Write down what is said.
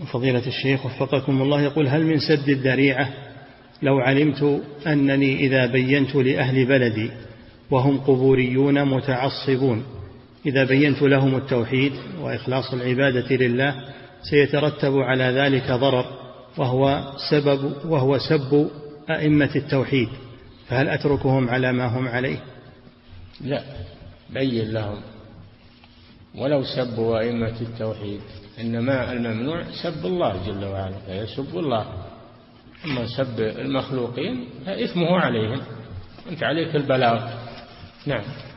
فضيلة الشيخ وفقكم الله، يقول: هل من سد الذريعة لو علمت أنني إذا بينت لأهل بلدي وهم قبوريون متعصبون، إذا بينت لهم التوحيد وإخلاص العبادة لله سيترتب على ذلك ضرر وهو سب أئمة التوحيد، فهل أتركهم على ما هم عليه؟ لا، بين لهم ولو سبوا أئمة التوحيد، إنما الممنوع سب الله جل وعلا، فيسب الله. أما سب المخلوقين فإثمه عليهم، أنت عليك البلاغ. نعم.